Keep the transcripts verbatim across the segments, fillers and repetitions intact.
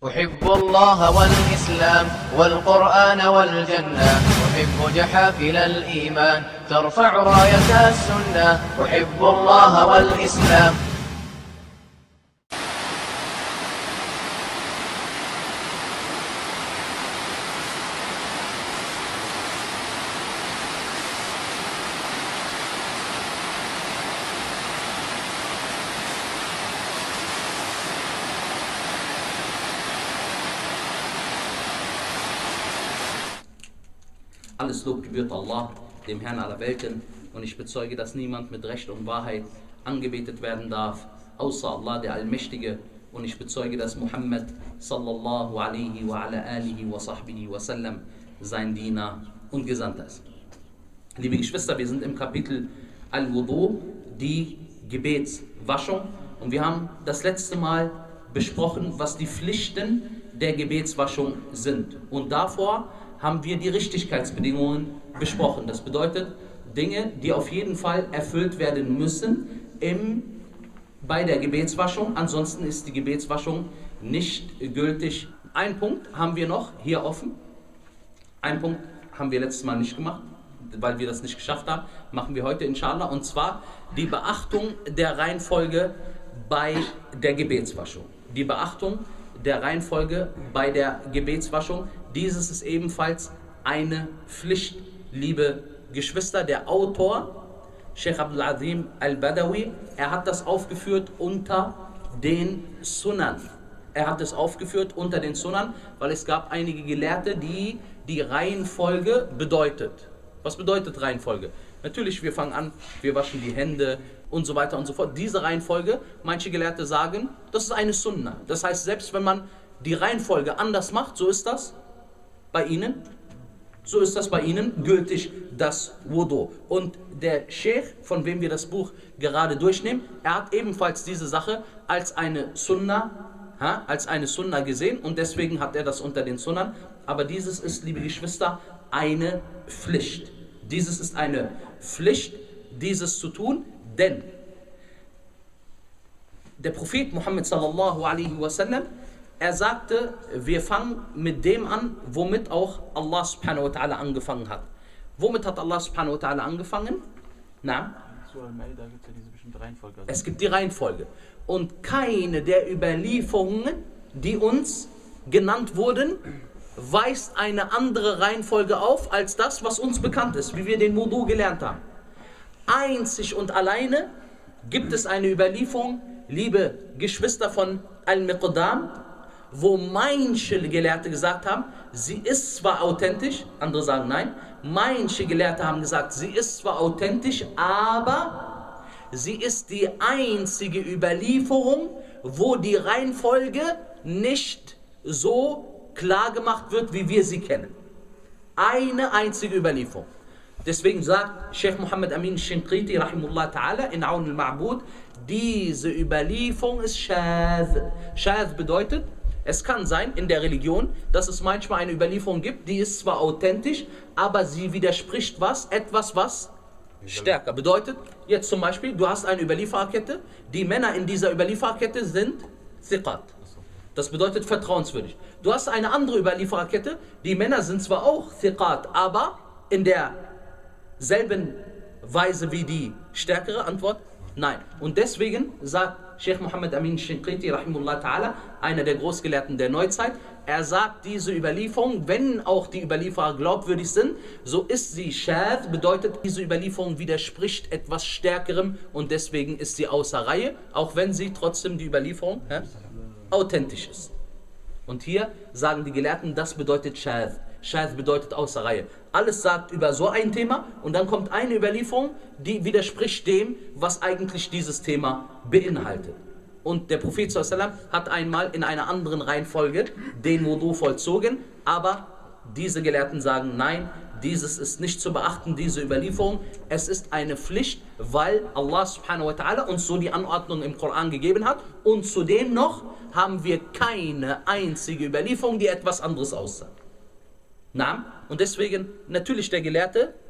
أحب الله والإسلام والقرآن والجنة، أحب جحافل الإيمان ترفع راية السنة. أحب الله والإسلام. Alles Lob gebührt Allah, dem Herrn aller Welten, und ich bezeuge, dass niemand mit Recht und Wahrheit angebetet werden darf, außer Allah, der Allmächtige, und ich bezeuge, dass Muhammad sallallahu alaihi wa ala alihi wa sahbihi wa sallam sein Diener und Gesandter ist. Liebe Geschwister, wir sind im Kapitel Al-Wudu, die Gebetswaschung, und wir haben das letzte Mal besprochen, was die Pflichten der Gebetswaschung sind, und davor haben wir die Richtigkeitsbedingungen besprochen. Das bedeutet, Dinge, die auf jeden Fall erfüllt werden müssen im, bei der Gebetswaschung, ansonsten ist die Gebetswaschung nicht gültig. Ein Punkt haben wir noch hier offen, ein Punkt haben wir letztes Mal nicht gemacht, weil wir das nicht geschafft haben, machen wir heute inshallah, und zwar die Beachtung der Reihenfolge bei der Gebetswaschung. Die Beachtung der Reihenfolge bei der Gebetswaschung. Dieses ist ebenfalls eine Pflicht, liebe Geschwister. Der Autor, Sheikh Abdul Azim al-Badawi, er hat das aufgeführt unter den Sunan. Er hat es aufgeführt unter den Sunan, weil es gab einige Gelehrte, die die Reihenfolge bedeutet. Was bedeutet Reihenfolge? Natürlich, wir fangen an, wir waschen die Hände und so weiter und so fort. Diese Reihenfolge, manche Gelehrte sagen, das ist eine Sunna. Das heißt, selbst wenn man die Reihenfolge anders macht, so ist das bei ihnen, so ist das bei ihnen gültig, das Wudu. Und der Sheikh, von wem wir das Buch gerade durchnehmen, er hat ebenfalls diese Sache als eine Sunna, ha, als eine Sunna gesehen, und deswegen hat er das unter den Sunnan. Aber dieses ist, liebe Geschwister, eine Pflicht. Dieses ist eine Pflicht, dieses zu tun, denn der Prophet Muhammad sallallahu alaihi wasallam, er sagte, wir fangen mit dem an, womit auch Allah subhanahu wa ta'ala angefangen hat. Womit hat Allah subhanahu wa ta'ala angefangen? Na? Es gibt die Reihenfolge. Und keine der Überlieferungen, die uns genannt wurden, weist eine andere Reihenfolge auf, als das, was uns bekannt ist, wie wir den Wudu gelernt haben. Einzig und alleine gibt es eine Überlieferung, liebe Geschwister, von Al-Miqdam, wo manche Gelehrte gesagt haben, sie ist zwar authentisch, andere sagen nein, manche Gelehrte haben gesagt, sie ist zwar authentisch, aber sie ist die einzige Überlieferung, wo die Reihenfolge nicht so klar gemacht wird, wie wir sie kennen. Eine einzige Überlieferung. Deswegen sagt Sheikh Muhammad Amin Shinqiti rahimullah ta'ala in Aun al-Ma'bud, diese Überlieferung ist Shadh. Shadh bedeutet, es kann sein in der Religion, dass es manchmal eine Überlieferung gibt, die ist zwar authentisch, aber sie widerspricht was? Etwas, was stärker bedeutet. Jetzt zum Beispiel, du hast eine Überliefererkette, die Männer in dieser Überliefererkette sind Thiqat. Das bedeutet vertrauenswürdig. Du hast eine andere Überliefererkette, die Männer sind zwar auch Thiqat, aber in derselben Weise wie die stärkere Antwort, nein. Und deswegen sagt Sheikh Muhammad Amin Shinqiti rahimullah ta'ala, einer der Großgelehrten der Neuzeit, er sagt, diese Überlieferung, wenn auch die Überlieferer glaubwürdig sind, so ist sie Shadh, bedeutet, diese Überlieferung widerspricht etwas Stärkerem, und deswegen ist sie außer Reihe, auch wenn sie trotzdem die Überlieferung hä, authentisch ist. Und hier sagen die Gelehrten, das bedeutet Shadh. Shadh bedeutet außer Reihe. Alles sagt über so ein Thema, und dann kommt eine Überlieferung, die widerspricht dem, was eigentlich dieses Thema beinhaltet. Und der Prophet sallallahu alaihi wasallam hat einmal in einer anderen Reihenfolge den Wudu vollzogen, aber diese Gelehrten sagen, nein, dieses ist nicht zu beachten, diese Überlieferung. Es ist eine Pflicht, weil Allah subhanahu wa ta'ala uns so die Anordnung im Koran gegeben hat, und zudem noch haben wir keine einzige Überlieferung, die etwas anderes aussagt. Na? Und deswegen, natürlich der Gelehrte,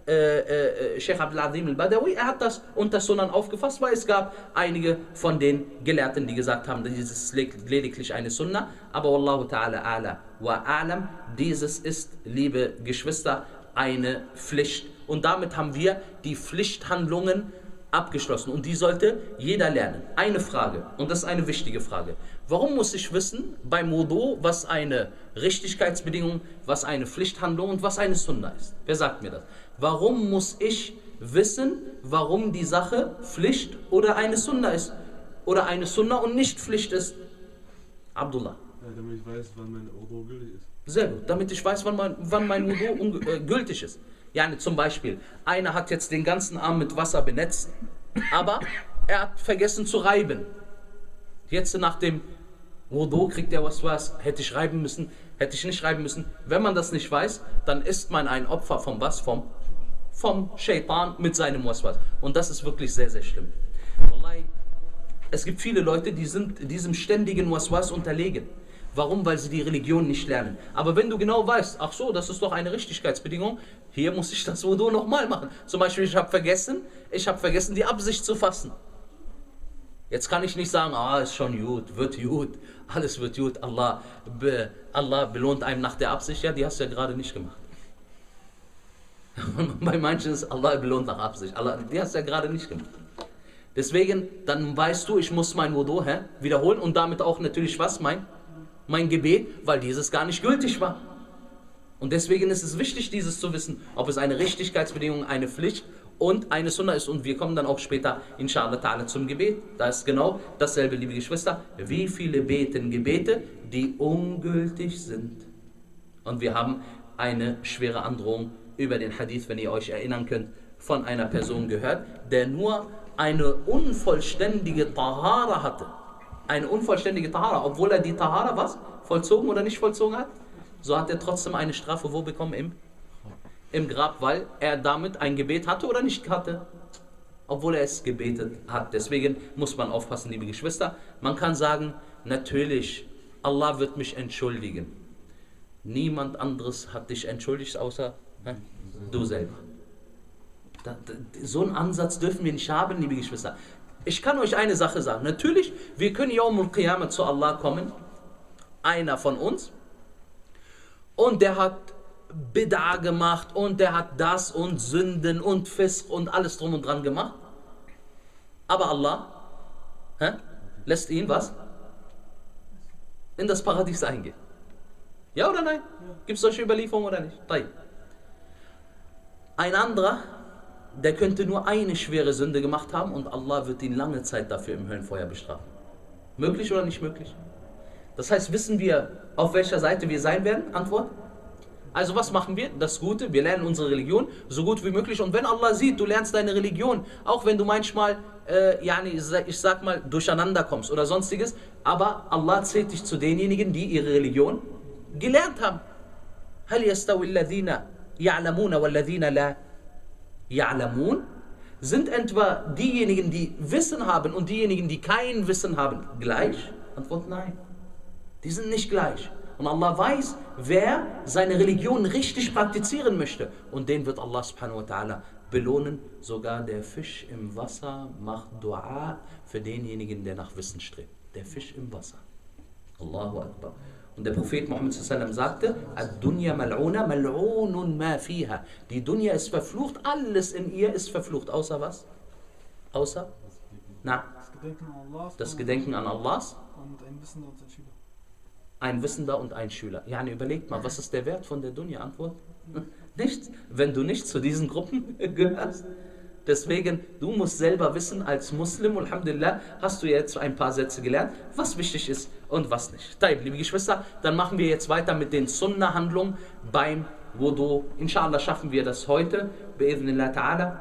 äh, äh, Sheikh Abdul Azim al-Badawi, er hat das unter Sunan aufgefasst, weil es gab einige von den Gelehrten, die gesagt haben, dieses ist lediglich eine Sunna, aber Wallahu ta'ala a'la wa a'lam, dieses ist, liebe Geschwister, eine Pflicht. Und damit haben wir die Pflichthandlungen abgeschlossen und die sollte jeder lernen. Eine Frage, und das ist eine wichtige Frage. Warum muss ich wissen beim Wudu, was eine Richtigkeitsbedingung, was eine Pflichthandlung und was eine Sunna ist? Wer sagt mir das? Warum muss ich wissen, warum die Sache Pflicht oder eine Sunna ist? Oder eine Sunna und nicht Pflicht ist? Abdullah. Ja, damit ich weiß, wann mein Wudu gültig ist. Sehr gut, damit ich weiß, wann mein, wann mein Wudu äh, gültig ist. Ja, zum Beispiel, einer hat jetzt den ganzen Arm mit Wasser benetzt, aber er hat vergessen zu reiben. Jetzt nach dem Wudu kriegt er was, was, hätte ich reiben müssen, hätte ich nicht reiben müssen. Wenn man das nicht weiß, dann ist man ein Opfer vom was? Vom, vom Shaitan mit seinem Waswas. Und das ist wirklich sehr, sehr schlimm. Wallahi, es gibt viele Leute, die sind diesem ständigen Waswas unterlegen. Warum? Weil sie die Religion nicht lernen. Aber wenn du genau weißt, ach so, das ist doch eine Richtigkeitsbedingung, hier muss ich das Wudu nochmal machen. Zum Beispiel, ich habe vergessen, ich habe vergessen, die Absicht zu fassen. Jetzt kann ich nicht sagen, ah, ist schon gut, wird gut, alles wird gut, Allah, be, Allah belohnt einem nach der Absicht. Ja, die hast du ja gerade nicht gemacht. Bei manchen ist Allah belohnt nach Absicht. Allah, die hast du ja gerade nicht gemacht. Deswegen, dann weißt du, ich muss mein Wudu hä, wiederholen und damit auch natürlich was, mein, mein Gebet, weil dieses gar nicht gültig war. Und deswegen ist es wichtig, dieses zu wissen, ob es eine Richtigkeitsbedingung, eine Pflicht und eine Sunna ist. Und wir kommen dann auch später, inshallah ta'ala, zum Gebet. Da ist genau dasselbe, liebe Geschwister. Wie viele beten Gebete, die ungültig sind? Und wir haben eine schwere Androhung über den Hadith, wenn ihr euch erinnern könnt, von einer Person gehört, der nur eine unvollständige Tahara hatte. Eine unvollständige Tahara, obwohl er die Tahara was? Vollzogen oder nicht vollzogen hat? So hat er trotzdem eine Strafe wo bekommen? Im, im Grab, weil er damit ein Gebet hatte oder nicht hatte. Obwohl er es gebetet hat. Deswegen muss man aufpassen, liebe Geschwister. Man kann sagen, natürlich, Allah wird mich entschuldigen. Niemand anderes hat dich entschuldigt, außer ne, du selber. Da, da, so einen Ansatz dürfen wir nicht haben, liebe Geschwister. Ich kann euch eine Sache sagen. Natürlich, wir können Yawm al-Qiyamah zu Allah kommen. Einer von uns. Und der hat Bid'a gemacht und der hat das und Sünden und Fisk und alles drum und dran gemacht. Aber Allah hä, lässt ihn was? In das Paradies eingehen. Ja oder nein? Gibt es solche Überlieferungen oder nicht? Ein anderer, der könnte nur eine schwere Sünde gemacht haben und Allah wird ihn lange Zeit dafür im Höllenfeuer bestrafen. Möglich oder nicht möglich? Das heißt, wissen wir, auf welcher Seite wir sein werden? Antwort. Also was machen wir? Das Gute, wir lernen unsere Religion so gut wie möglich. Und wenn Allah sieht, du lernst deine Religion, auch wenn du manchmal, äh, ja, ich sag mal, durcheinander kommst oder sonstiges, aber Allah zählt dich zu denjenigen, die ihre Religion gelernt haben. هل يستوي الذين يعلمون والذين لا يعلمون? Sind etwa diejenigen, die Wissen haben und diejenigen, die kein Wissen haben, gleich? Antwort nein. Die sind nicht gleich. Und Allah weiß, wer seine Religion richtig praktizieren möchte. Und den wird Allah subhanahu wa ta'ala belohnen. Sogar der Fisch im Wasser macht Dua für denjenigen, der nach Wissen strebt. Der Fisch im Wasser. Allahu Akbar. Und der Prophet Muhammad sallallahu alaihi wasallam sagte, Ad-Dunya mal'una mal'unun ma fiha. Die Dunya ist verflucht, alles in ihr ist verflucht. Außer was? Außer? Na? Das Gedenken an Allah. Das Gedenken an Allahs. Und ein Wissender und ein Schüler. Ein Wissender und ein Schüler. Ja, überlegt mal, was ist der Wert von der Dunya? Antwort? Nichts. Wenn du nicht zu diesen Gruppen gehörst. Deswegen, du musst selber wissen, als Muslim, alhamdulillah, hast du jetzt ein paar Sätze gelernt, was wichtig ist und was nicht. Taib, liebe Geschwister, dann machen wir jetzt weiter mit den Sunnah-Handlungen beim Wudu. Inshallah schaffen wir das heute, bi'idhnillah ta'ala.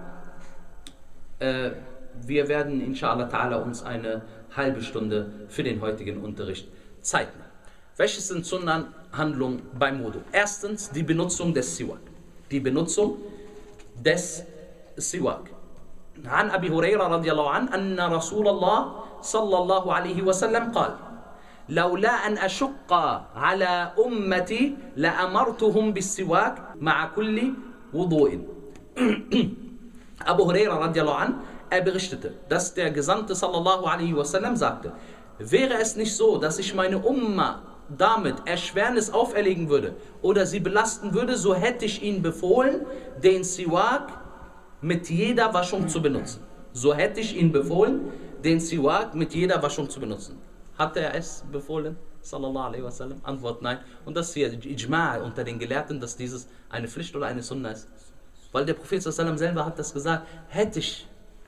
Äh, wir werden inshallah ta'ala uns eine halbe Stunde für den heutigen Unterricht Zeit nehmen. Welches sind Sunnah-Handlungen beim Wudu? Erstens die Benutzung des Siwak. Die Benutzung des Siwak. عن أبي هريرة رضي الله عنه أن رسول الله صلى الله عليه وسلم قال لولا أن أشق على أمتي لأمرتهم بالسواك مع كل وضوء Abu Huraira radiallahu an, er berichtete, dass der Gesandte sallallahu alaihi wasallam sagte, wäre es nicht so, dass ich meine Umma damit Erschwernis auferlegen würde oder sie belasten würde, so hätte ich ihnen befohlen, den Siwak mit jeder Waschung zu benutzen. So hätte ich ihnen befohlen, den Siwak mit jeder Waschung zu benutzen. Hat er es befohlen? Sallallahu alaihi wasallam? Antwort nein. Und das ist hier Ijma' unter den Gelehrten, dass dieses eine Pflicht oder eine Sunna ist. Weil der Prophet sallallahu alaihi wasallam selber hat das gesagt, hätte ich,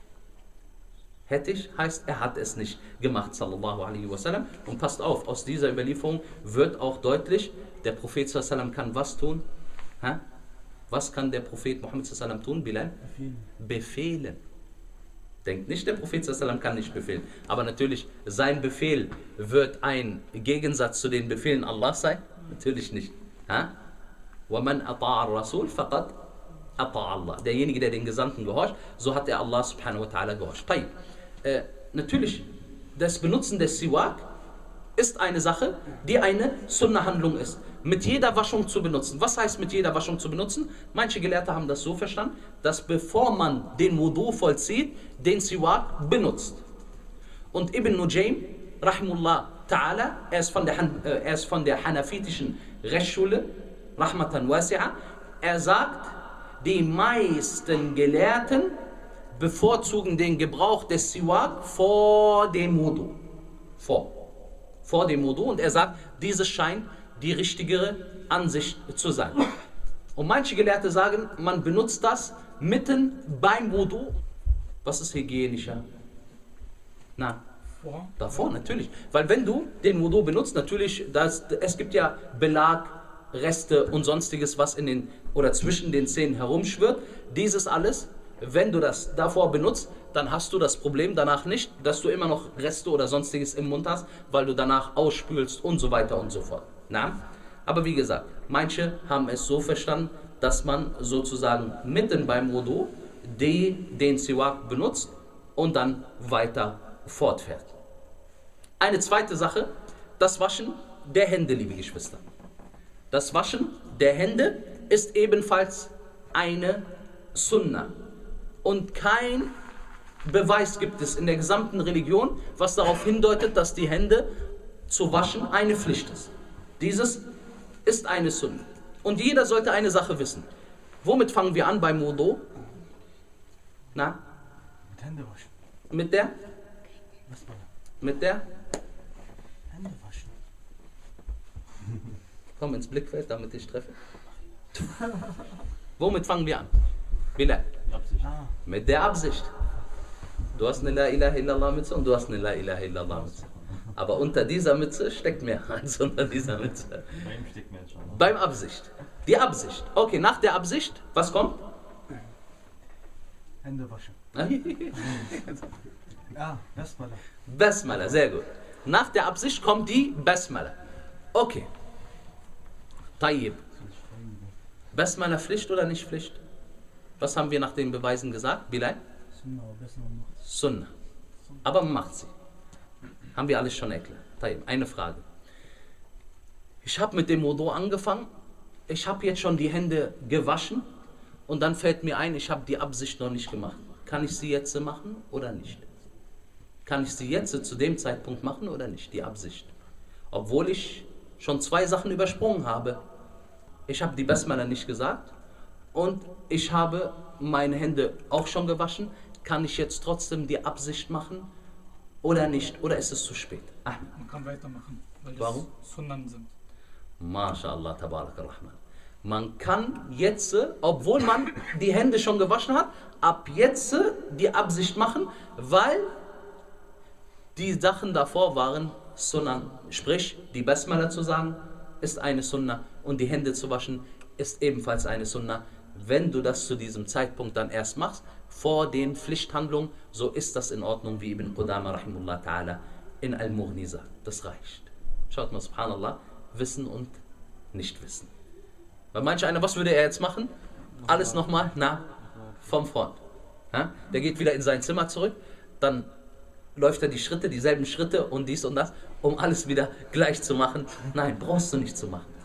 hätte ich, heißt, er hat es nicht gemacht, sallallahu alaihi wasallam. Und passt auf, aus dieser Überlieferung wird auch deutlich, der Prophet sallallahu alaihi wasallam kann was tun? Ha? Was kann der Prophet Muhammad sallallahu alaihi wasallam tun, Bilal? Befehlen. Befehlen. Denkt nicht, der Prophet sallallahu alaihi wasallam kann nicht befehlen. Aber natürlich, sein Befehl wird ein Gegensatz zu den Befehlen Allahs sein? Natürlich nicht. Ha? وَمَنْ أَطَاعَ الرَّسُولِ فَقَدْ أَطَاعَ Allah. Derjenige, der den Gesandten gehorcht, so hat er Allah subhanahu wa ta'ala gehorcht. Äh, natürlich, das Benutzen des Siwak ist eine Sache, die eine Sunna-Handlung ist. Mit jeder Waschung zu benutzen. Was heißt mit jeder Waschung zu benutzen? Manche Gelehrte haben das so verstanden, dass bevor man den Wudu vollzieht, den Siwak benutzt. Und Ibn Nujaym, rahimullah ta'ala, er ist von der, äh, er ist von der hanafitischen Rechtsschule, rahmatan wasi'a, er sagt, die meisten Gelehrten bevorzugen den Gebrauch des Siwak vor dem Wudu. Vor. Vor dem Wudu. Und er sagt, dieses scheint die richtigere Ansicht zu sein. Und manche Gelehrte sagen, man benutzt das mitten beim Wudu. Was ist hygienischer? Na, Vor. davor natürlich. Weil wenn du den Wudu benutzt, natürlich, das, es gibt ja Belag, Reste und sonstiges, was in den oder zwischen den Zähnen herumschwirrt. Dieses alles, wenn du das davor benutzt, dann hast du das Problem danach nicht, dass du immer noch Reste oder sonstiges im Mund hast, weil du danach ausspülst und so weiter und so fort. Na? Aber wie gesagt, manche haben es so verstanden, dass man sozusagen mitten beim Wudu die, den Siwak benutzt und dann weiter fortfährt. Eine zweite Sache, das Waschen der Hände, liebe Geschwister. Das Waschen der Hände ist ebenfalls eine Sunna. Und kein Beweis gibt es in der gesamten Religion, was darauf hindeutet, dass die Hände zu waschen eine Pflicht ist. Dieses ist eine Sunna. Und jeder sollte eine Sache wissen. Womit fangen wir an beim Wudu? Na? Mit Hände waschen. Mit der? Was war das? Mit der? Hände waschen. Komm ins Blickfeld, damit ich treffe. Womit fangen wir an? Bilal. Ah, Mit der Absicht. Du hast eine La ilaha illallah Mütze und du hast eine La ilaha illallah Mütze. Aber unter dieser Mütze steckt mehr als unter dieser Mütze. Beim steckt mehr schon. Ne? Beim Absicht. Die Absicht. Okay, nach der Absicht, was kommt? Hände waschen. Ah, Basmala. Basmala, sehr gut. Nach der Absicht kommt die Basmala. Okay. Tayyib. Basmala Pflicht oder nicht Pflicht? Was haben wir nach den Beweisen gesagt, Bilal? Sunna, aber besser man macht. Sunna. Aber man macht sie. Haben wir alles schon erklärt. Tayyib, eine Frage. Ich habe mit dem Wudu angefangen. Ich habe jetzt schon die Hände gewaschen. Und dann fällt mir ein, ich habe die Absicht noch nicht gemacht. Kann ich sie jetzt machen oder nicht? Kann ich sie jetzt zu dem Zeitpunkt machen oder nicht? Die Absicht. Obwohl ich schon zwei Sachen übersprungen habe. Ich habe die Basmala nicht gesagt und ich habe meine Hände auch schon gewaschen. Kann ich jetzt trotzdem die Absicht machen oder nicht? Oder ist es zu spät? Ahmed. Man kann weitermachen, weil Warum? das Sunnan sind. MashaAllah, Tabarak ar-Rahman. Man kann jetzt, obwohl man die Hände schon gewaschen hat, ab jetzt die Absicht machen, weil die Sachen davor waren Sunnan. Sprich, die Basmala zu sagen, ist eine Sunna und die Hände zu waschen ist ebenfalls eine Sunna. Wenn du das zu diesem Zeitpunkt dann erst machst, vor den Pflichthandlungen, so ist das in Ordnung, wie Ibn Qudama rahimullah ta'ala in Al-Mughni sagt. Das reicht. Schaut mal, subhanallah, Wissen und Nichtwissen. Weil manch einer, was würde er jetzt machen? Alles nochmal, na, vom Front. Ja? Der geht wieder in sein Zimmer zurück, dann läuft er die Schritte, dieselben Schritte und dies und das, um alles wieder gleich zu machen. Nein, brauchst du nicht zu machen.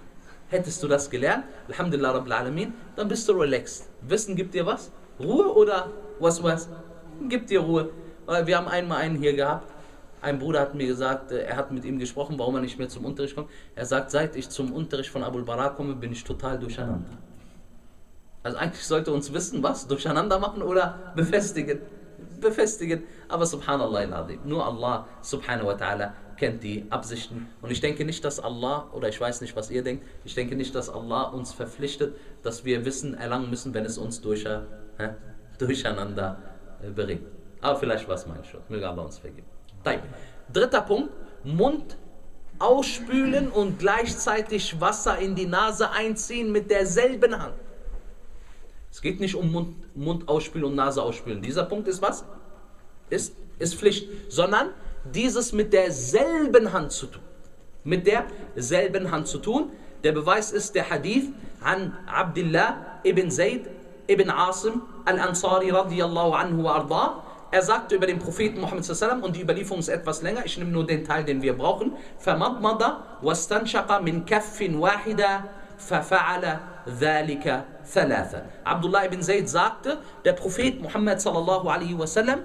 Hättest du das gelernt, Alhamdulillah Rabbil Alamin, dann bist du relaxed. Wissen gibt dir was? Ruhe oder was was? Gibt dir Ruhe. Wir haben einmal einen hier gehabt. Ein Bruder hat mir gesagt, er hat mit ihm gesprochen, warum er nicht mehr zum Unterricht kommt. Er sagt, seit ich zum Unterricht von Abul Bara komme, bin ich total durcheinander. Also eigentlich sollte uns Wissen was? Durcheinander machen oder befestigen? Befestigen. Aber subhanallah al-azim, nur Allah subhanahu wa ta'ala kennt die Absichten. Und ich denke nicht, dass Allah, oder ich weiß nicht, was ihr denkt, ich denke nicht, dass Allah uns verpflichtet, dass wir Wissen erlangen müssen, wenn es uns durch, äh, durcheinander äh, bringt. Aber vielleicht war es mein Schuld. Möge Allah uns vergeben. Dritter Punkt, Mund ausspülen und gleichzeitig Wasser in die Nase einziehen mit derselben Hand. Es geht nicht um Mund, Mund ausspülen und Nase ausspülen. Dieser Punkt ist was? Ist, ist Pflicht. Sondern dieses mit derselben Hand zu tun. Mit derselben Hand zu tun. Der Beweis ist der Hadith an Abdullah ibn Zayd ibn Asim al-Ansari radiyallahu anhu wa arda. Er sagte über den Propheten Muhammad sallallahu alaihi wasallam, und die Überlieferung ist etwas länger, ich nehme nur den Teil, den wir brauchen. فَمَضْمَضَ وَاسْتَنْشَقَ مِنْ كَفٍ وَاحِدًا فَفَعَلَ ذَلِكَ ثَلَاثًا. Abdullah ibn Zayd sagte, der Prophet Muhammad sallallahu alaihi wasallam,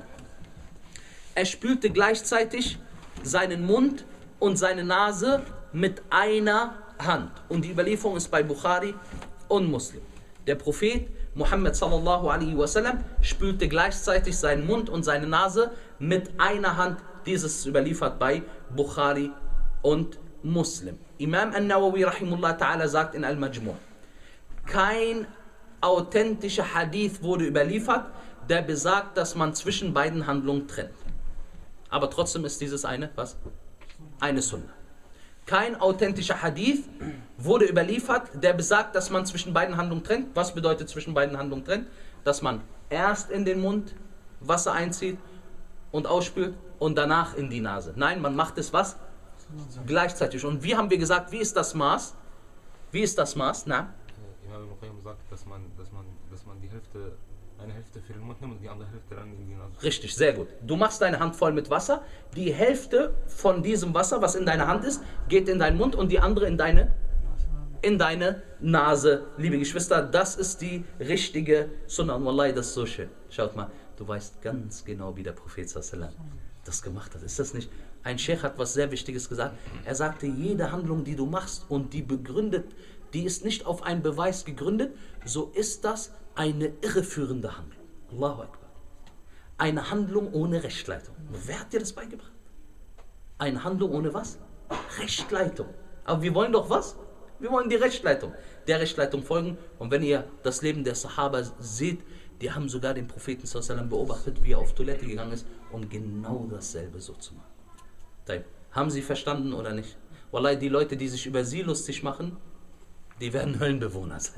er spülte gleichzeitig seinen Mund und seine Nase mit einer Hand. Und die Überlieferung ist bei Bukhari und Muslim. Der Prophet Muhammad sallallahu alaihi wasallam spülte gleichzeitig seinen Mund und seine Nase mit einer Hand. Dieses ist überliefert bei Bukhari und Muslim. Imam An-Nawawi rahimullah ta'ala sagt in Al-Majmu', kein authentischer Hadith wurde überliefert, der besagt, dass man zwischen beiden Handlungen trennt. Aber trotzdem ist dieses eine, was? Eine Sunna. Kein authentischer Hadith wurde überliefert, der besagt, dass man zwischen beiden Handlungen trennt. Was bedeutet zwischen beiden Handlungen trennt? Dass man erst in den Mund Wasser einzieht und ausspült und danach in die Nase. Nein, man macht es was? Gleichzeitig. Und wie haben wir gesagt, wie ist das Maß? Wie ist das Maß? Na? Imam Ibn Qayyim sagt, dass man, dass man, dass man die Hälfte, eine Hälfte für den Mund nimmt und die andere Hälfte dann in die Nase. Richtig, sehr gut. Du machst deine Hand voll mit Wasser, die Hälfte von diesem Wasser, was in deiner Hand ist, geht in deinen Mund und die andere in deine, in deine Nase. Liebe Geschwister, das ist die richtige Sunnah. Und Wallahi, das ist so schön. Schaut mal, du weißt ganz genau, wie der Prophet sallallahu alaihi wasallam das gemacht hat. Ist das nicht? Ein Sheikh hat was sehr Wichtiges gesagt. Er sagte, jede Handlung, die du machst und die begründet, die ist nicht auf einen Beweis gegründet, so ist das eine irreführende Handlung. Allahu Akbar. Eine Handlung ohne Rechtleitung. Wer hat dir das beigebracht? Eine Handlung ohne was? Rechtleitung. Aber wir wollen doch was? Wir wollen die Rechtleitung. Der Rechtleitung folgen. Und wenn ihr das Leben der Sahaba seht, die haben sogar den Propheten sallallahu alaihi wasallam beobachtet, wie er auf Toilette gegangen ist, um genau dasselbe so zu machen. Haben sie verstanden oder nicht? Wallahi, die Leute, die sich über sie lustig machen, die werden Höllenbewohner sein.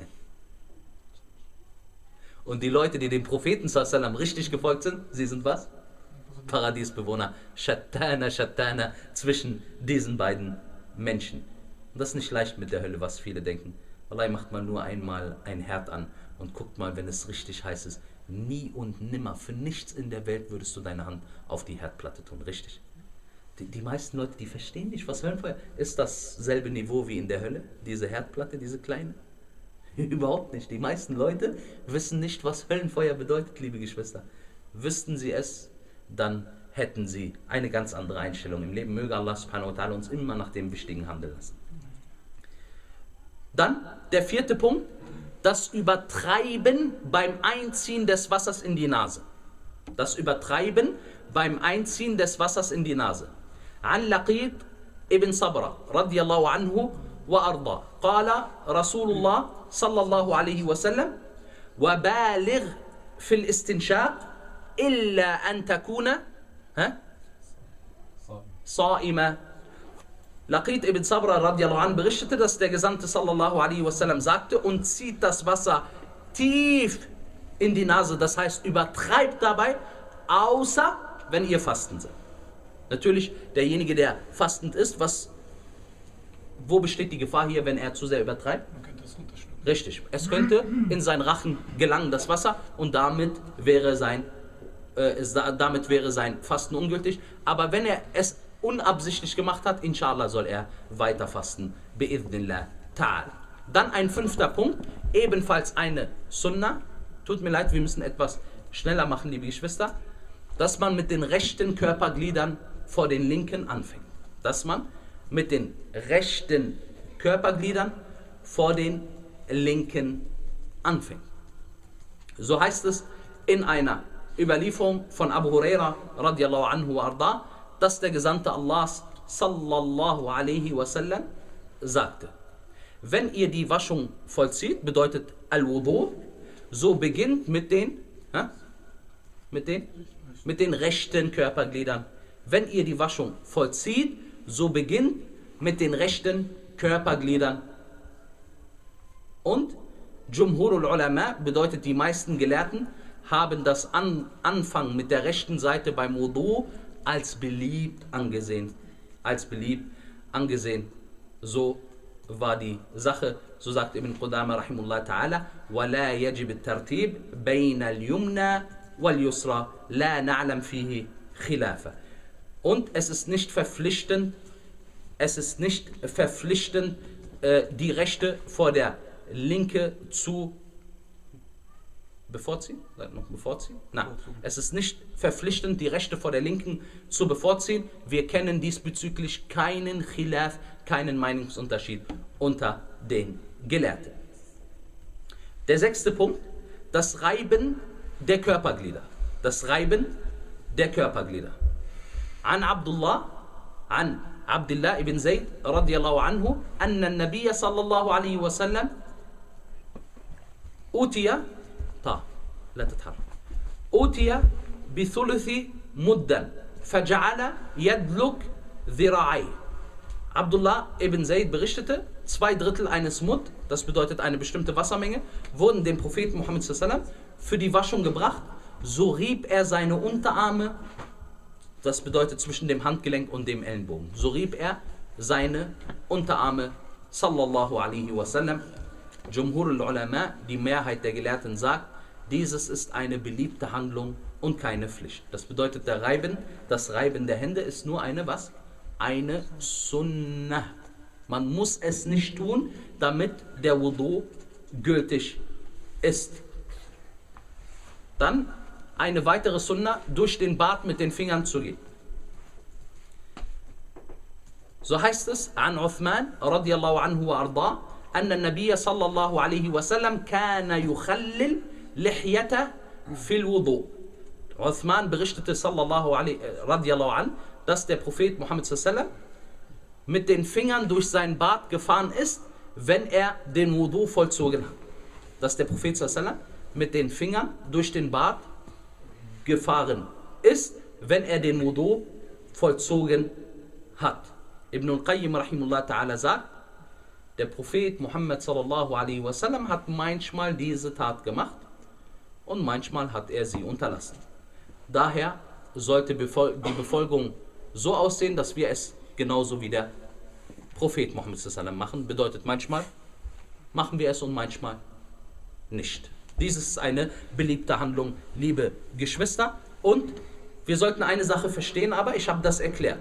Und die Leute, die dem Propheten sallallahu alaihi wasallam richtig gefolgt sind, sie sind was? Paradiesbewohner. Shattana, Shattana zwischen diesen beiden Menschen. Und das ist nicht leicht mit der Hölle, was viele denken. Wallahi, macht mal nur einmal ein Herd an und guckt mal, wenn es richtig heiß ist. Nie und nimmer, für nichts in der Welt würdest du deine Hand auf die Herdplatte tun, richtig? Die, die meisten Leute, die verstehen nicht, was Höllenfeuer ist. Ist dasselbe Niveau wie in der Hölle? Diese Herdplatte, diese kleine? Überhaupt nicht. Die meisten Leute wissen nicht, was Höllenfeuer bedeutet, liebe Geschwister. Wüssten sie es, dann hätten sie eine ganz andere Einstellung im Leben. Möge Allah subhanahu wa ta'ala uns immer nach dem Wichtigen handeln lassen. Dann der vierte Punkt, das Übertreiben beim Einziehen des Wassers in die Nase. Das Übertreiben beim Einziehen des Wassers in die Nase. An Laqid ibn Sabra radiyallahu anhu wa arda. Qala Rasulullah sallallahu alaihi wasallam wa baligh fil istinshaq illa an takuna sa'ima. Laqid ibn Sabra radiallahu anh berichtete, dass der Gesandte sallallahu alaihi wasallam sagte, und zieht das Wasser tief in die Nase, das heißt übertreibt dabei, außer wenn ihr fasten seid. Natürlich derjenige, der fastend ist, was, wo besteht die Gefahr hier, wenn er zu sehr übertreibt? Man könnte es runterschlucken. Richtig, es könnte in seinen Rachen gelangen, das Wasser, und damit wäre sein, äh, damit wäre sein Fasten ungültig. Aber wenn er es unabsichtlich gemacht hat, inshallah soll er weiter fasten. Bi'idhnillah ta'ala. Dann ein fünfter Punkt, ebenfalls eine Sunna. Tut mir leid, wir müssen etwas schneller machen, liebe Geschwister. Dass man mit den rechten Körpergliedern vor den linken anfängt. Dass man mit den rechten Körpergliedern vor den linken anfängt. So heißt es in einer Überlieferung von Abu Huraira radiallahu anhu wa arda, dass der Gesandte Allahs sallallahu alaihi wasallam sagte: Wenn ihr die Waschung vollzieht, bedeutet Al-Wudu, so beginnt mit den, hä? mit den, mit den rechten Körpergliedern. Wenn ihr die Waschung vollzieht, so beginnt mit den rechten Körpergliedern. Und Jumhurul Ulama bedeutet, die meisten Gelehrten haben das An Anfangen mit der rechten Seite beim Wudu als beliebt angesehen. Als beliebt angesehen. So war die Sache, so sagt Ibn Qudama rahimullah ta'ala, وَلَا يَجِبِ التَّرْتِيبِ بَيْنَ الْيُمْنَى وَالْيُسْرَى لَا نَعْلَمْ فِيهِ خِلَافًا. Und es ist nicht verpflichtend, es ist nicht verpflichtend, äh, die rechte vor der linke zu bevorziehen? Seid noch bevorziehen? Nein. Es ist nicht verpflichtend, die rechte vor der linken zu bevorziehen. Wir kennen diesbezüglich keinen Khilaf, keinen Meinungsunterschied unter den Gelehrten. Der sechste Punkt, das Reiben der Körperglieder. Das Reiben der Körperglieder. An Abdullah, an Abdullah ibn Zayd radiallahu anhu, anna an-Nabiy sallallahu alaihi wasallam utiya ta لا تتحرك أوتي بثلث مدا فجعل يدلك ذراعيه. Abdullah ibn Zayd berichtete, zwei Drittel eines Mud, das bedeutet eine bestimmte Wassermenge, wurden dem Propheten Muhammad sallallahu alaihi wasallam für die Waschung gebracht. So rieb er seine Unterarme, das bedeutet zwischen dem Handgelenk und dem Ellenbogen. So rieb er seine Unterarme sallallahu alaihi wasallam. Jumhur al-Ulama, die Mehrheit der Gelehrten, sagt, dieses ist eine beliebte Handlung und keine Pflicht. Das bedeutet, der Reiben, das Reiben der Hände ist nur eine was? Eine Sunnah. Man muss es nicht tun, damit der Wudu gültig ist. Dann eine weitere Sunnah, durch den Bart mit den Fingern zu gehen. So heißt es an Uthman radiallahu anhu wa arda, anna an-Nabiy sallallahu alaihi wasallam kana yukhallil lihyata fil wudu. Uthman berichtete sallallahu alaihi radiallahu an, dass der Prophet Muhammad sallallahu alaihi wasallam mit den Fingern durch seinen Bart gefahren ist, wenn er den Wudu vollzogen hat. Dass der Prophet sallallahu alaihi wasallam mit den Fingern durch den Bart gefahren ist, wenn er den Wudu vollzogen hat. Ibn al-Qayyim rahimullah ta'ala sagt, der Prophet Muhammad sallallahu alaihi wasallam hat manchmal diese Tat gemacht und manchmal hat er sie unterlassen. Daher sollte die Befolgung so aussehen, dass wir es genauso wie der Prophet Muhammad sallallahu alaihi wasallam machen. Bedeutet, manchmal machen wir es und manchmal nicht. Dies ist eine beliebte Handlung, liebe Geschwister. Und wir sollten eine Sache verstehen, aber ich habe das erklärt.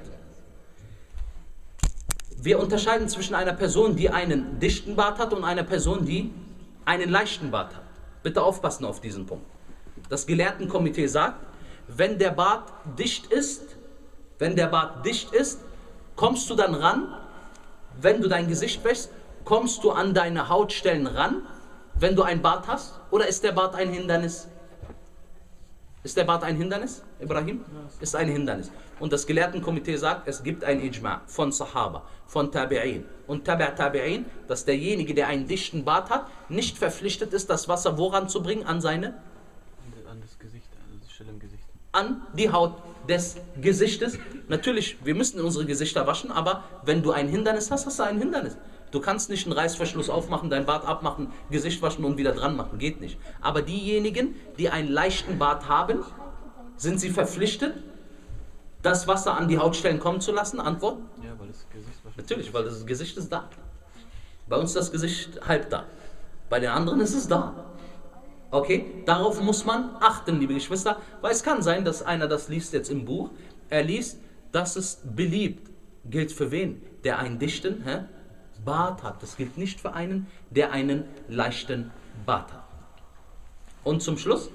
Wir unterscheiden zwischen einer Person, die einen dichten Bart hat, und einer Person, die einen leichten Bart hat. Bitte aufpassen auf diesen Punkt. Das Gelehrtenkomitee sagt, wenn der Bart dicht ist, wenn der Bart dicht ist, kommst du dann ran, wenn du dein Gesicht wäschst, kommst du an deine Hautstellen ran, wenn du einen Bart hast, oder ist der Bart ein Hindernis? Ist der Bart ein Hindernis, Ibrahim? Ist ein Hindernis. Und das Gelehrtenkomitee sagt, es gibt ein Ijma' von Sahaba, von Tabi'in und Tabi' Tabi'in, dass derjenige, der einen dichten Bart hat, nicht verpflichtet ist, das Wasser woran zu bringen? An seine? An das Gesicht, an die Stelle im Gesicht. An die Haut des Gesichtes. Natürlich, wir müssen unsere Gesichter waschen, aber wenn du ein Hindernis hast, hast du ein Hindernis. Du kannst nicht einen Reißverschluss aufmachen, dein Bart abmachen, Gesicht waschen und wieder dran machen. Geht nicht. Aber diejenigen, die einen leichten Bart haben, sind sie verpflichtet, das Wasser an die Hautstellen kommen zu lassen? Antwort? Ja, weil das Gesicht waschen. Natürlich, weil das Gesicht ist da. Bei uns ist das Gesicht halb da. Bei den anderen ist es da. Okay? Darauf muss man achten, liebe Geschwister, weil es kann sein, dass einer das liest jetzt im Buch. Er liest, dass es beliebt gilt für wen? Der einen dichten, hä? Bart hat. Das gilt nicht für einen, der einen leichten Bart hat. Und zum Schluss,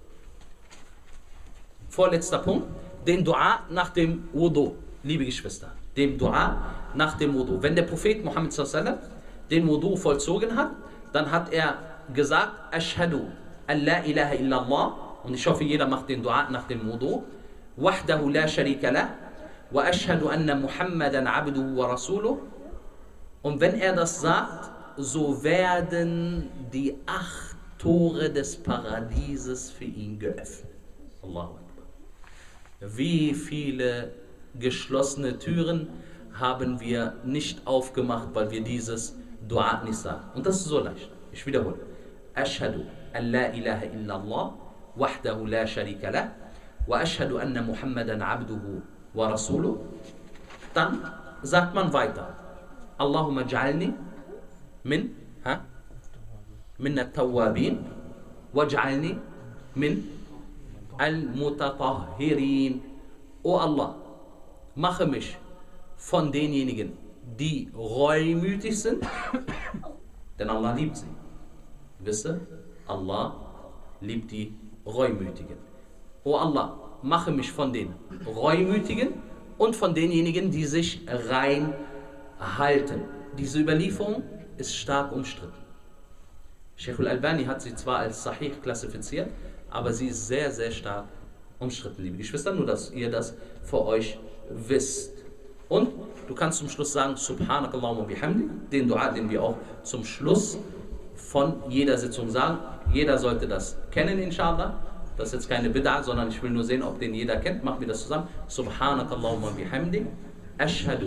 vorletzter Punkt, den Dua nach dem Wudu, liebe Geschwister. Dem Dua nach dem Wudu. Wenn der Prophet Muhammad sallallahu alaihi wasallam den Wudu vollzogen hat, dann hat er gesagt, Ashhadu an la ilaha illallah, und ich hoffe, jeder macht den Dua nach dem Wudu, wahdahu la sharika lah, wa ashhadu anna Muhammadan abduhu wa rasuluh. Und wenn er das sagt, so werden die acht Tore des Paradieses für ihn geöffnet. Allahu Akbar. Wie viele geschlossene Türen haben wir nicht aufgemacht, weil wir dieses Dua nicht sagen. Und das ist so leicht. Ich wiederhole. Ashhadu an la ilaha illallah, wahdahu la sharika lah, wa ashhadu anna Muhammadan abduhu wa rasuluh. Dann sagt man weiter. Allahumma ja'alni min, ha? min at-tawwabin, waj'alni min al-mutatahhirin. O Allah, mache mich von denjenigen, die reumütig sind, denn Allah liebt sie. Wisse, Allah liebt die Reumütigen. O Allah, mache mich von den Reumütigen und von denjenigen, die sich rein halten. Diese Überlieferung ist stark umstritten. Sheikh al-Albani hat sie zwar als Sahih klassifiziert, aber sie ist sehr, sehr stark umstritten, liebe Geschwister, nur dass ihr das für euch wisst. Und du kannst zum Schluss sagen, Subhanakallahumma bihamdi, den Dua, den wir auch zum Schluss von jeder Sitzung sagen. Jeder sollte das kennen, inshallah. Das ist jetzt keine Bid'a, sondern ich will nur sehen, ob den jeder kennt. Machen wir das zusammen. Subhanakallahumma bihamdi, ashhadu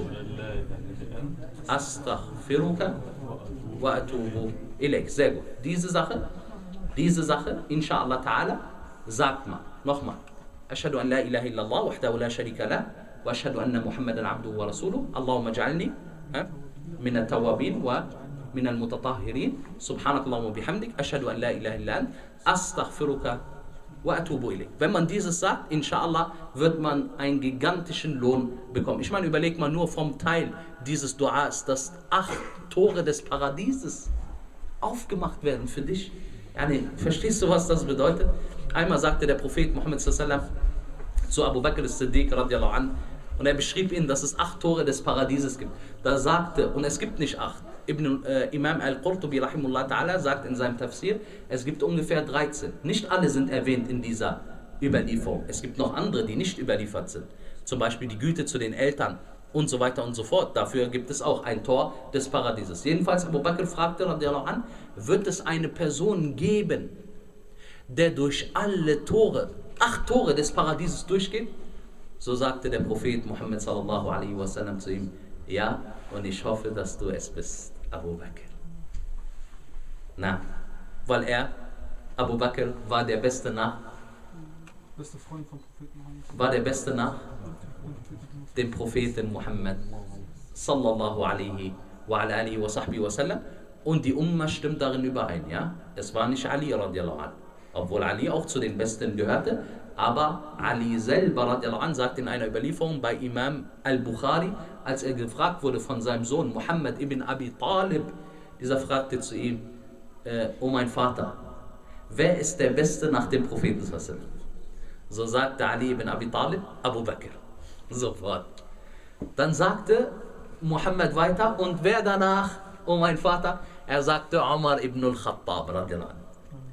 astaghfiruka wa atubu ilayk. Sehr gut. Diese Sache, diese Sache, inshallah ta'ala, sagt man. Nochmal. Ashhadu an la ilaha illallah, wahdahu la sharika lah, wa ashhadu anna Muhammadan abduhu wa rasuluh. Allahumma ja'alni min at-tawwabin wa min al-mutatahhirin. Subhanakallahumma bihamdik, ashhadu an la ilaha illa ant, astaghfiruka wa atubu ilayk. Wenn man dieses sagt, inshallah, wird man einen gigantischen Lohn bekommen. Ich meine, überleg mal nur vom Teil dieses Duas, dass acht Tore des Paradieses aufgemacht werden für dich. Yani, verstehst du, was das bedeutet? Einmal sagte der Prophet Muhammad sallallahu alaihi wasallam zu Abu Bakr as-Siddiq radiallahu anh, und er beschrieb ihnen, dass es acht Tore des Paradieses gibt. Da sagte, und es gibt nicht acht. Ibn, äh, Imam al-Qurtubi rahimullah ta'ala sagt in seinem Tafsir, es gibt ungefähr dreizehn. Nicht alle sind erwähnt in dieser Überlieferung. Es gibt noch andere, die nicht überliefert sind. Zum Beispiel die Güte zu den Eltern und so weiter und so fort. Dafür gibt es auch ein Tor des Paradieses. Jedenfalls, Abu Bakr fragte radiallahu anh, wird es eine Person geben, der durch alle Tore, acht Tore des Paradieses durchgeht? So sagte der Prophet Muhammad sallallahu alaihi wasallam zu ihm, ja, und ich hoffe, dass du es bist, Abu Bakr. Na, weil er, Abu Bakr, war der Beste nach, Beste Freund vom Propheten Muhammad. war der Beste nach dem Propheten Muhammad sallallahu alaihi wa ala alihi wa sahbihi wa sallam, und die Umma stimmt darin überein, ja? Es war nicht Ali radiallahu anh, obwohl Ali auch zu den Besten gehörte, aber Ali selber radiallahu anh sagt in einer Überlieferung bei Imam al-Bukhari, als er gefragt wurde von seinem Sohn Muhammad ibn Abi Talib, dieser fragte zu ihm, äh, oh mein Vater, wer ist der Beste nach dem Propheten? So sagte Ali ibn Abi Talib, Abu Bakr. Sofort. Dann sagte Muhammad weiter, und wer danach, oh mein Vater? Er sagte Umar ibn al-Khattab radiallahu anh.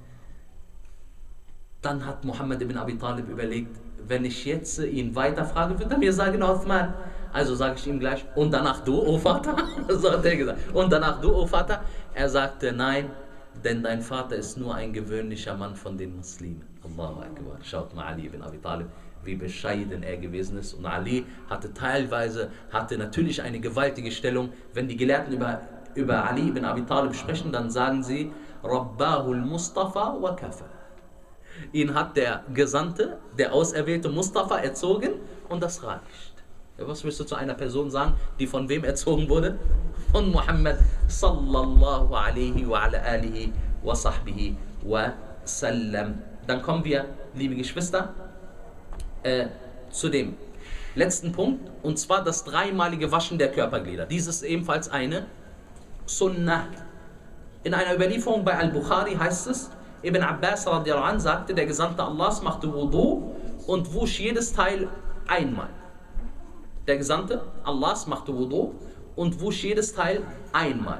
Dann hat Muhammad ibn Abi Talib überlegt, wenn ich jetzt ihn weiterfrage, wird er mir sagen, Uthman. Also sage ich ihm gleich, und danach du, oh Vater? So hat er gesagt. Und danach du, oh Vater? Er sagte, nein, denn dein Vater ist nur ein gewöhnlicher Mann von den Muslimen. Allahu Akbar. Schaut mal Ali ibn Abi Talib, wie bescheiden er gewesen ist. Und Ali hatte teilweise, hatte natürlich eine gewaltige Stellung. Wenn die Gelehrten über, über Ali ibn Abi Talib sprechen, dann sagen sie, Rabbahul Mustafa wa kafa. Ihn hat der Gesandte, der auserwählte Mustafa erzogen, und das reicht. Ja, was willst du zu einer Person sagen, die von wem erzogen wurde? Von Muhammad sallallahu alaihi wa ala alihi wa sahbihi wa sallam. Dann kommen wir, liebe Geschwister, äh, zu dem letzten Punkt, und zwar das dreimalige Waschen der Körperglieder. Dies ist ebenfalls eine Sunnah. In einer Überlieferung bei Al-Bukhari heißt es, Ibn Abbas radiallahu anh sagte, der Gesandte Allahs machte Wudu und wusch jedes Teil einmal. Der Gesandte Allahs machte Wudu und wusch jedes Teil einmal.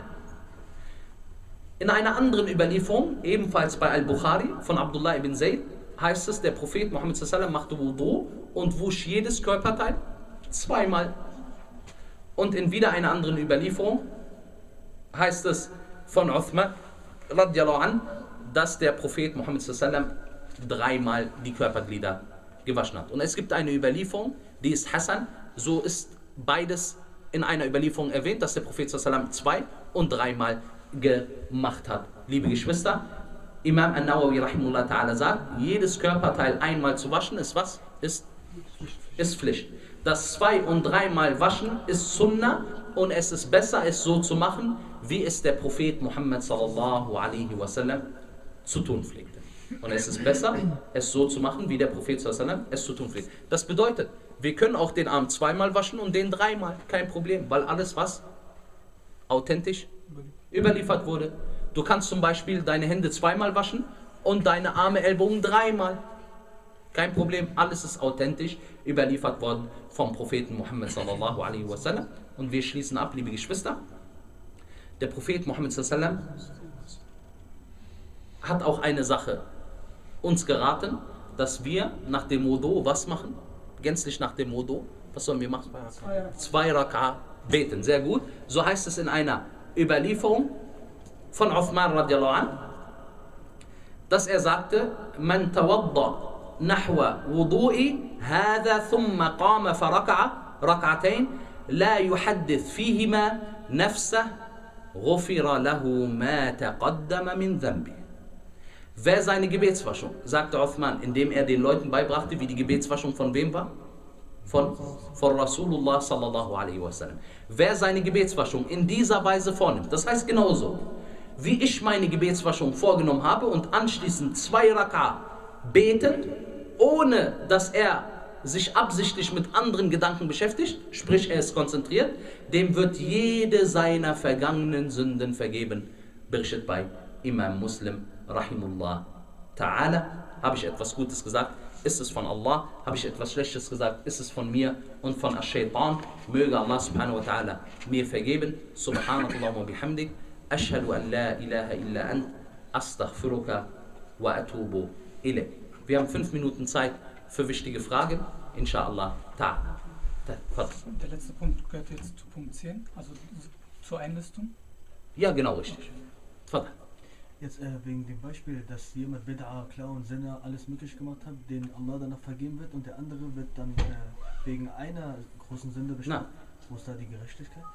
In einer anderen Überlieferung, ebenfalls bei Al-Bukhari von Abdullah ibn Zayd, heißt es, der Prophet Muhammad sallallahu alaihi wasallam machte Wudu und wusch jedes Körperteil zweimal. Und in wieder einer anderen Überlieferung heißt es von Uthman radiallahu anh, dass der Prophet Muhammad sallallahu alaihi wasallam dreimal die Körperglieder gewaschen hat. Und es gibt eine Überlieferung, die ist Hassan, so ist beides in einer Überlieferung erwähnt, dass der Prophet sallallahu alaihi wasallam zwei und dreimal gemacht hat. Liebe Geschwister, Imam An-Nawawi rahimahullah ta'ala sagt, jedes Körperteil einmal zu waschen ist was? Ist, ist Pflicht. Das zwei- und dreimal waschen ist Sunnah und es ist besser, es so zu machen, wie es der Prophet Muhammad sallallahu alaihi wasallam zu tun pflegte. Und es ist besser, es so zu machen, wie der Prophet sallallahu alaihi wasallam es zu tun pflegte. Das bedeutet, wir können auch den Arm zweimal waschen und den dreimal, kein Problem, weil alles was authentisch überliefert wurde. Du kannst zum Beispiel deine Hände zweimal waschen und deine Arme, Ellbogen dreimal. Kein Problem, alles ist authentisch überliefert worden vom Propheten Muhammad sallallahu alaihi wasallam. Und wir schließen ab, liebe Geschwister. Der Prophet Muhammad sallallahu alaihi wasallam hat auch eine Sache uns geraten, dass wir nach dem Wudu was machen? Gänzlich nach dem Wudu. Was sollen wir machen? Zwei Raka'a beten. Sehr gut. So heißt es in einer Überlieferung von Uthman radiallahu anh, dass er sagte, Man tawadda nahwa wudu'i hadha thumma qama faraka'a rak'atayn la yuhaddith fihima nafsah ghufira lahu ma taqaddama min dhanbi. Wer seine Gebetswaschung, sagte Uthman, indem er den Leuten beibrachte, wie die Gebetswaschung von wem war? Von, von Rasulullah sallallahu alaihi wasallam. Wer seine Gebetswaschung in dieser Weise vornimmt, das heißt genauso, wie ich meine Gebetswaschung vorgenommen habe und anschließend zwei Raka'a betet, ohne dass er sich absichtlich mit anderen Gedanken beschäftigt, sprich er ist konzentriert, dem wird jede seiner vergangenen Sünden vergeben, berichtet bei Imam Muslim rahimullah ta'ala. Habe ich etwas Gutes gesagt? Ist es von Allah? Habe ich etwas Schlechtes gesagt? Ist es von mir und von Ash-Shaytan? Möge Allah subhanahu wa ta'ala mir vergeben. Subhanallah wa bihamdik. Ashhadu an la ilaha illa ant. Astaghfiruka wa atubu ilayk. Wir haben fünf Minuten Zeit für wichtige Fragen. Inshallah ta'ala. Der letzte Punkt gehört jetzt zu Punkt zehn, also zur Einlistung. Ja, genau richtig. Tfadal. Jetzt äh, wegen dem Beispiel, dass jemand Bid'a, Klau und Sinner alles möglich gemacht hat, den Allah danach vergeben wird und der andere wird dann äh, wegen einer großen Sünde bestraft. Wo ist da die Gerechtigkeit?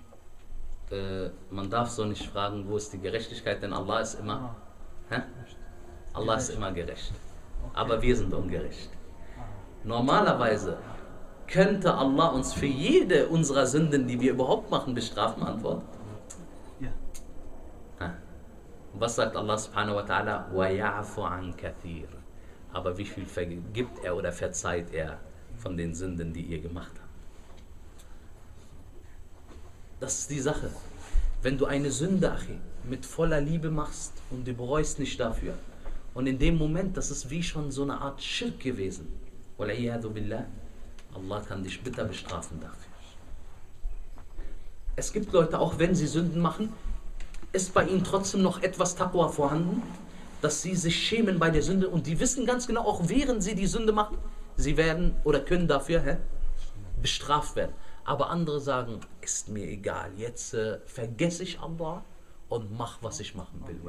Äh, man darf so nicht fragen, wo ist die Gerechtigkeit, denn Allah ist immer, Ah. hä? Allah ist immer gerecht. Okay. Aber wir sind ungerecht. Ah. Normalerweise könnte Allah uns für jede unserer Sünden, die wir überhaupt machen, bestrafen, antworten. Ja. Hä? Was sagt Allah subhanahu wa ta'ala? وَيَعْفُ عَنْ كَثِيرٍ. Aber wie viel vergibt er oder verzeiht er von den Sünden, die ihr gemacht habt? Das ist die Sache. Wenn du eine Sünde, Achi, mit voller Liebe machst und du bereust nicht dafür, und in dem Moment, das ist wie schon so eine Art Schirk gewesen. وَالْعِيَاذُ بِاللَّهِ. Allah kann dich bitter bestrafen dafür. Es gibt Leute, auch wenn sie Sünden machen, ist bei ihnen trotzdem noch etwas Taqwa vorhanden, dass sie sich schämen bei der Sünde und die wissen ganz genau, auch während sie die Sünde machen, sie werden oder können dafür hä, bestraft werden. Aber andere sagen, ist mir egal, jetzt äh, vergesse ich Allah und mach, was ich machen will.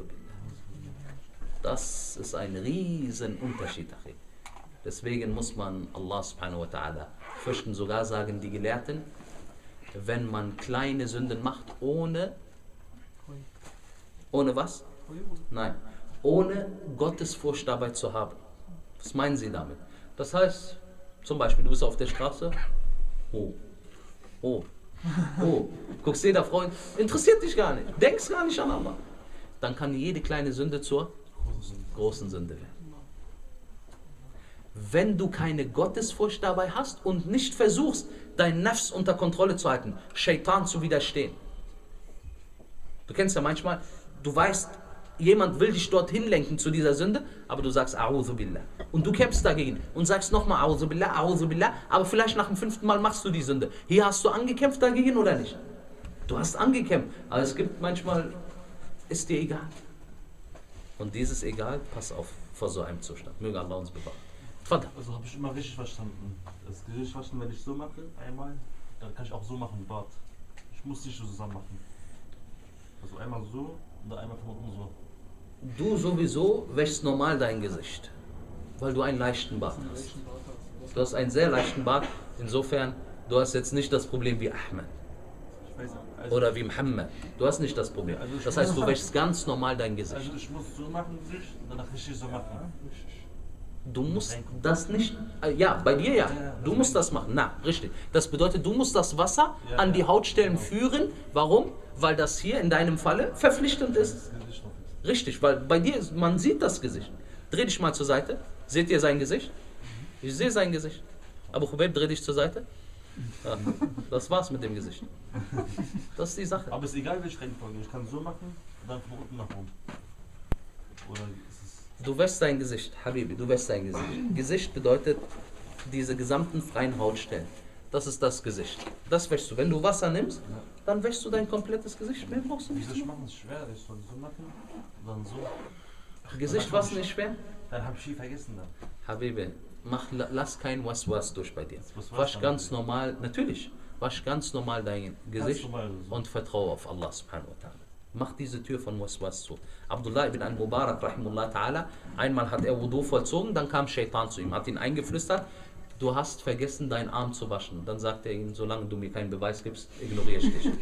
Das ist ein riesen Unterschied. Deswegen muss man Allah subhanahu wa ta'ala fürchten, sogar sagen die Gelehrten, wenn man kleine Sünden macht, ohne Ohne was? Nein. Ohne Gottesfurcht dabei zu haben. Was meinen Sie damit? Das heißt, zum Beispiel, du bist auf der Straße. Oh. Oh. Oh. Guckst jeder Freund. Interessiert dich gar nicht. Denkst gar nicht an Allah. Dann kann jede kleine Sünde zur großen Sünde werden. Wenn du keine Gottesfurcht dabei hast und nicht versuchst, dein Nafs unter Kontrolle zu halten, Shaitan zu widerstehen, Du kennst ja manchmal, du weißt, jemand will dich dorthin lenken zu dieser Sünde, aber du sagst A'udhu Billah. Und du kämpfst dagegen und sagst nochmal A'udhu Billah, A'udhu Billah, aber vielleicht nach dem fünften Mal machst du die Sünde. Hier hast du angekämpft dagegen oder nicht? Du hast angekämpft, aber es gibt manchmal, ist dir egal. Und dieses Egal, pass auf vor so einem Zustand. Möge Allah uns bewahren. Vater. Also habe ich immer richtig verstanden. Das Gesicht waschen, wenn ich so mache, einmal, dann kann ich auch so machen, Bart. Ich muss nicht so zusammen machen. Also einmal so und dann einmal von unten so. Du sowieso wäschst normal dein Gesicht, weil du einen leichten Bart hast. Du hast einen sehr leichten Bart, insofern, du hast jetzt nicht das Problem wie Ahmed Ich weiß, also oder wie Muhammad. Du hast nicht das Problem. Also ich Das heißt, du muss- wäschst ganz normal dein Gesicht. Also ich muss so machen, Gesicht, und danach richtig so machen. Du musst das nicht, äh, ja, bei dir ja, du musst das machen, na, richtig. Das bedeutet, du musst das Wasser Ja, an die ja. Hautstellen führen. Warum? Weil das hier in deinem Falle verpflichtend ist. Das Gesicht noch ist. Richtig, weil bei dir, ist, man sieht das Gesicht. Dreh dich mal zur Seite. Seht ihr sein Gesicht? Ich sehe sein Gesicht. Abu Khubayb, dreh dich zur Seite. Ja, das war's mit dem Gesicht. Das ist die Sache. Aber es ist egal, welche Reihenfolge. Ich kann so machen und dann von unten nach oben. Oder ist es. Du wäschst dein Gesicht, Habibi, du wäschst dein Gesicht. Gesicht bedeutet diese gesamten freien Hautstellen. Das ist das Gesicht. Das wäschst du. Wenn du Wasser nimmst, dann wäschst du dein komplettes Gesicht. Mehr brauchst du nicht Wieso zu ich machen. machen ist schwer, ich soll so machen und dann so. Gesicht was nicht schwer? Dann habe ich viel vergessen dann. Habibi, mach, la- lass kein Was-Was durch bei dir. Was- was Wasch dann? ganz normal, natürlich, wasch ganz normal dein Gesicht normal so. und vertraue auf Allah subhanahu wa ta'ala. Mach diese Tür von Was-Was zu. Abdullah ibn al-Mubarak, rahimullah ta'ala, einmal hat er Wudu vollzogen, dann kam Shaitan zu ihm, hat ihn eingeflüstert, du hast vergessen, deinen Arm zu waschen. Dann sagt er ihm, solange du mir keinen Beweis gibst, ignoriere ich dich.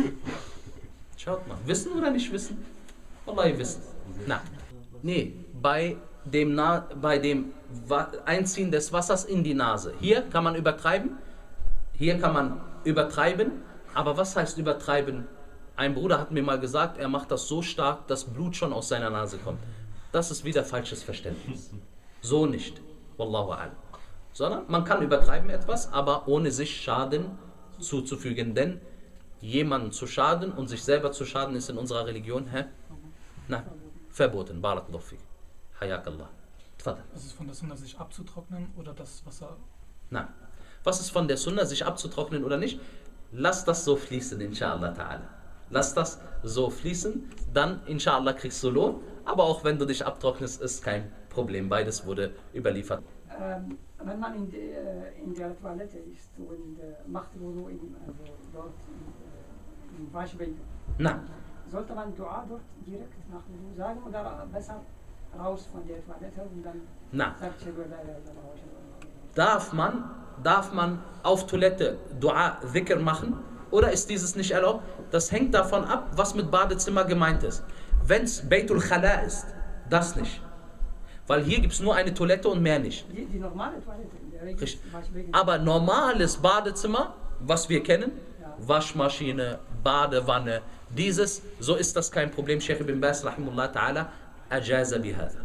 Schaut mal, wissen oder nicht wissen? Wallahi wissen. Na, nee, bei dem, Na bei dem Wa Einziehen des Wassers in die Nase. Hier kann man übertreiben, hier kann man übertreiben, aber was heißt übertreiben? Ein Bruder hat mir mal gesagt, er macht das so stark, dass Blut schon aus seiner Nase kommt. Das ist wieder falsches Verständnis. So nicht. Wallahu a'lam. Sondern man kann übertreiben etwas, aber ohne sich Schaden zuzufügen. Denn jemanden zu schaden und sich selber zu schaden ist in unserer Religion, hä? Na, verboten. Barakallahu fik. Hayakallah. Tfadal. Ist es von der Sunna, sich abzutrocknen oder das Wasser? Na, was ist von der Sunna, sich abzutrocknen oder nicht? Lass das so fließen, inshallah ta'ala. Lass das so fließen, dann inshallah kriegst du Lohn. Aber auch wenn du dich abtrocknest, ist kein Problem. Beides wurde überliefert. Ähm, wenn man in, die, äh, in der Toilette ist und äh, macht Wudu in, also dort in, äh, im Waschbecken, Na, sollte man Dua dort direkt nach Wudu sagen oder besser raus von der Toilette und dann na. sagt Shadu la ilaha illallah wa shadu anna Muhammadan Darf man, darf man auf Toilette Dua, Dhikr machen oder ist dieses nicht erlaubt? Das hängt davon ab, was mit Badezimmer gemeint ist. Wenn es Beitul Khala ist, das nicht. Weil hier gibt es nur eine Toilette und mehr nicht. Die, die normale Toilette in der Regel Richtig. Waschbecken. Aber normales Badezimmer, was wir kennen, Ja. Waschmaschine, Badewanne, dieses, so ist das kein Problem. Sheikh ibn Baz, rahimullah ta'ala, ajaza bihada.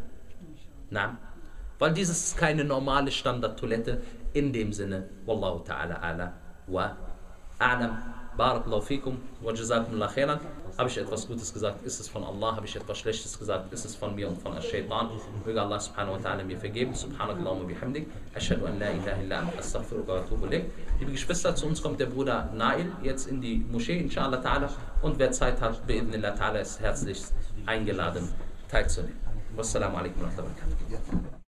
Na, weil dieses ist keine normale Standardtoilette in dem Sinne. Wallahu ta'ala ala wa a'lam. Barakallahu fikum wa jazakumullah khairan. Habe ich etwas Gutes gesagt, ist es von Allah. Habe ich etwas Schlechtes gesagt, ist es von mir und von Al-Shaytan. Möge Allah subhanahu wa ta'ala mir vergeben. Subhanakallahumma bihamdik. Ashhadu an la ilaha illa anta astaghfiruka wa atubu ilayk. Liebe Geschwister, zu uns kommt der Bruder Nail jetzt in die Moschee, inshallah ta'ala. Und wer Zeit hat, bi'idhnillah ta'ala, ist herzlichst eingeladen, teilzunehmen. Wassalamu alaikum wa rahmatullahi wa barakatuh.